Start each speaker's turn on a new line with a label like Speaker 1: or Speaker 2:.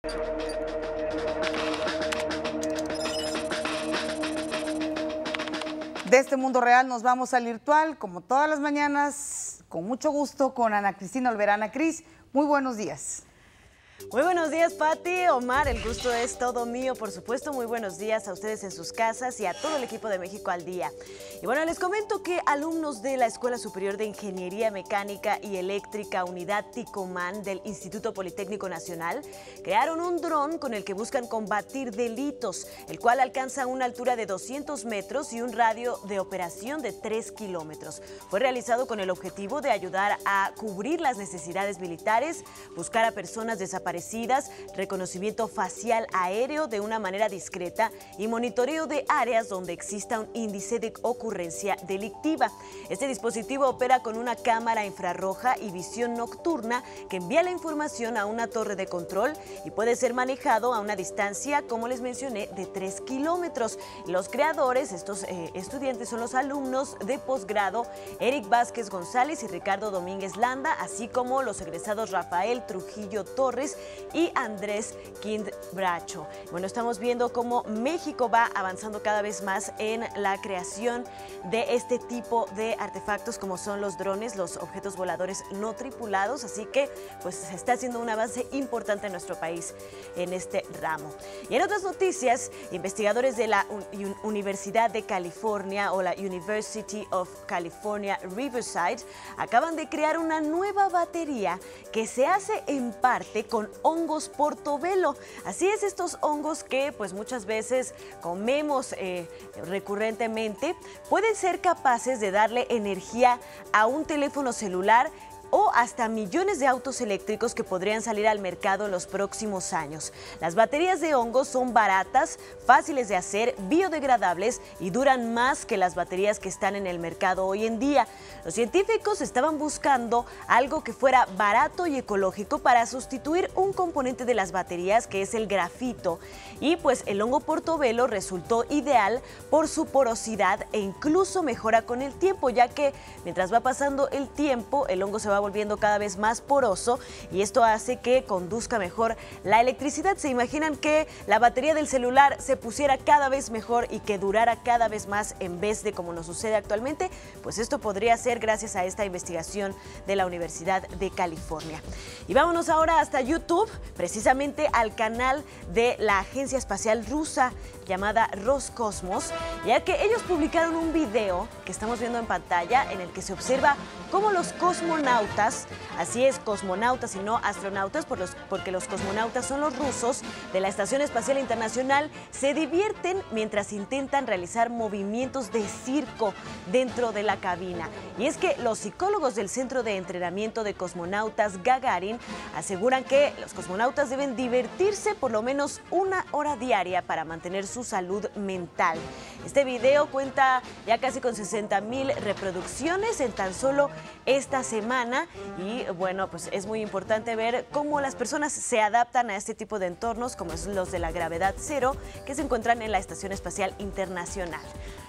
Speaker 1: De este mundo real nos vamos al virtual, como todas las mañanas, con mucho gusto, con Ana Cristina Olvera. Cris, muy buenos días.
Speaker 2: Muy buenos días, Pati, Omar, el gusto es todo mío, por supuesto. Muy buenos días a ustedes en sus casas y a todo el equipo de México al Día. Y bueno, les comento que alumnos de la Escuela Superior de Ingeniería Mecánica y Eléctrica Unidad Ticomán del Instituto Politécnico Nacional crearon un dron con el que buscan combatir delitos, el cual alcanza una altura de 200 metros y un radio de operación de 3 kilómetros. Fue realizado con el objetivo de ayudar a cubrir las necesidades militares, buscar a personas desaparecidas, reconocimiento facial aéreo de una manera discreta y monitoreo de áreas donde exista un índice de ocurrencia delictiva. Este dispositivo opera con una cámara infrarroja y visión nocturna que envía la información a una torre de control y puede ser manejado a una distancia, como les mencioné, de 3 kilómetros. Los creadores, estos estudiantes, son los alumnos de posgrado Eric Vázquez González y Ricardo Domínguez Landa, así como los egresados Rafael Trujillo Torres y Andrés Kind Bracho. Bueno, estamos viendo cómo México va avanzando cada vez más en la creación de este tipo de artefactos como son los drones, los objetos voladores no tripulados, así que pues se está haciendo un avance importante en nuestro país en este ramo. Y en otras noticias, investigadores de la Universidad de California o la University of California Riverside acaban de crear una nueva batería que se hace en parte con hongos portobelo. Así es, estos hongos que pues muchas veces comemos recurrentemente pueden ser capaces de darle energía a un teléfono celular o hasta millones de autos eléctricos que podrían salir al mercado en los próximos años. Las baterías de hongos son baratas, fáciles de hacer, biodegradables y duran más que las baterías que están en el mercado hoy en día. Los científicos estaban buscando algo que fuera barato y ecológico para sustituir un componente de las baterías, que es el grafito, y pues el hongo portobelo resultó ideal por su porosidad e incluso mejora con el tiempo, ya que mientras va pasando el tiempo el hongo se va volviendo cada vez más poroso y esto hace que conduzca mejor la electricidad. ¿Se imaginan que la batería del celular se pusiera cada vez mejor y que durara cada vez más en vez de como nos sucede actualmente? Pues esto podría ser gracias a esta investigación de la Universidad de California. Y vámonos ahora hasta YouTube, precisamente al canal de la agencia espacial rusa llamada Roscosmos, ya que ellos publicaron un video que estamos viendo en pantalla en el que se observa cómo los cosmonautas, así es, cosmonautas y no astronautas, porque los cosmonautas son los rusos de la Estación Espacial Internacional, se divierten mientras intentan realizar movimientos de circo dentro de la cabina. Y es que los psicólogos del Centro de Entrenamiento de Cosmonautas Gagarin aseguran que los cosmonautas deben divertirse por lo menos 1 hora diaria para mantener su salud mental. Este video cuenta ya casi con 60,000 reproducciones en tan solo esta semana y bueno, pues es muy importante ver cómo las personas se adaptan a este tipo de entornos como es los de la gravedad cero que se encuentran en la Estación Espacial Internacional.